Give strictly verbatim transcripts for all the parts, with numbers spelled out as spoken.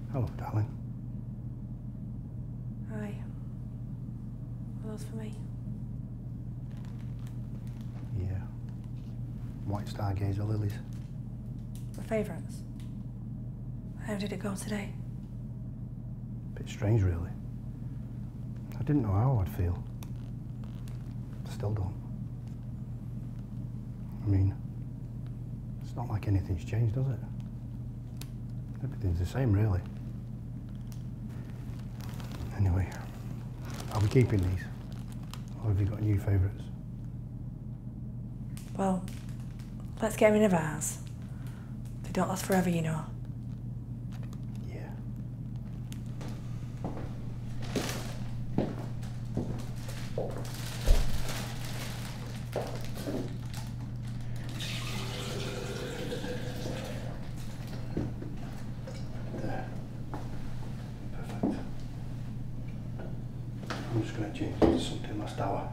Hello, darling. Hi. Are those for me? Yeah. White stargazer lilies. My favourites. How did it go today? Bit strange, really. I didn't know how I'd feel. Still don't. I mean, it's not like anything's changed, does it? Everything's the same, really. Anyway, are we keeping these? Or have you got new favourites? Well, let's get rid of ours. They don't last forever, you know. Yeah. There. Perfect. I'm just going to change it to something last hour.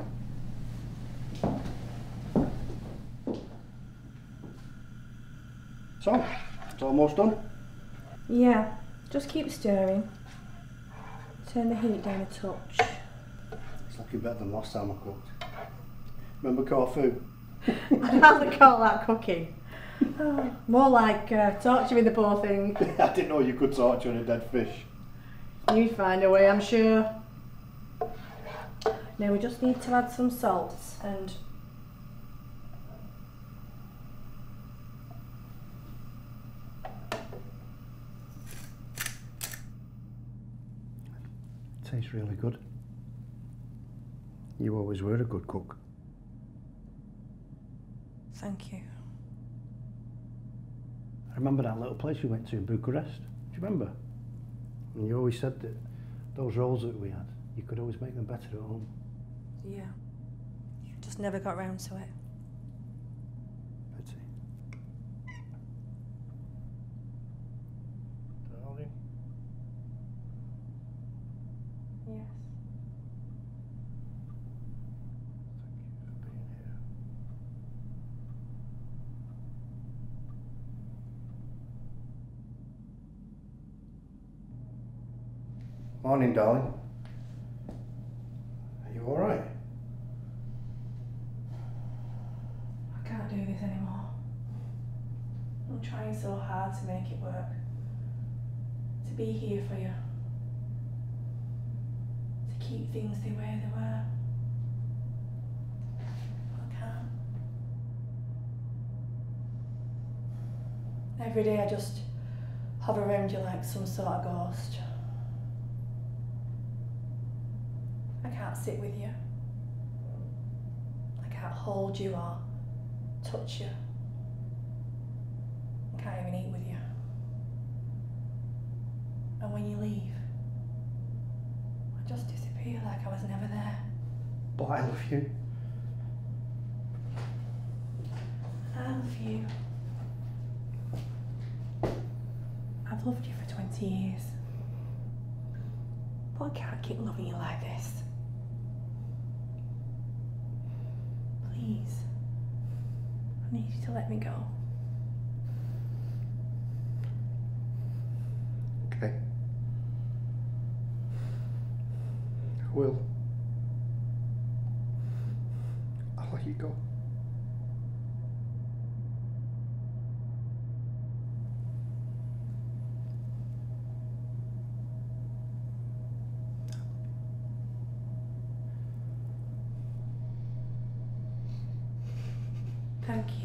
So, it's almost done. Yeah, just keep stirring. Turn the heat down a touch. It's looking better than last time I cooked. Remember Corfu? I'd rather call that cooking. Oh, more like uh, torturing the poor thing. I didn't know you could torture a dead fish. You'd find a way, I'm sure. Now we just need to add some salt and... Tastes really good. You always were a good cook. Thank you. I remember that little place we went to in Bucharest. Do you remember? And you always said that those rolls that we had, you could always make them better at home. Yeah. Just never got round to it. Pity. Darling. Yes. Thank you for being here. Morning, darling. Are you all right? I can't do this anymore. I'm trying so hard to make it work. To be here for you. To keep things the way they were. I can't. Every day I just hover around you like some sort of ghost. I can't sit with you. I can't hold you or touch you. I can't even eat with you. And when you leave, I just disappear like I was never there. But I love you. I love you. I've loved you for twenty years. But I can't keep loving you like this. Please. I need you to let me go. Okay. I will. I'll let you go. Thank you.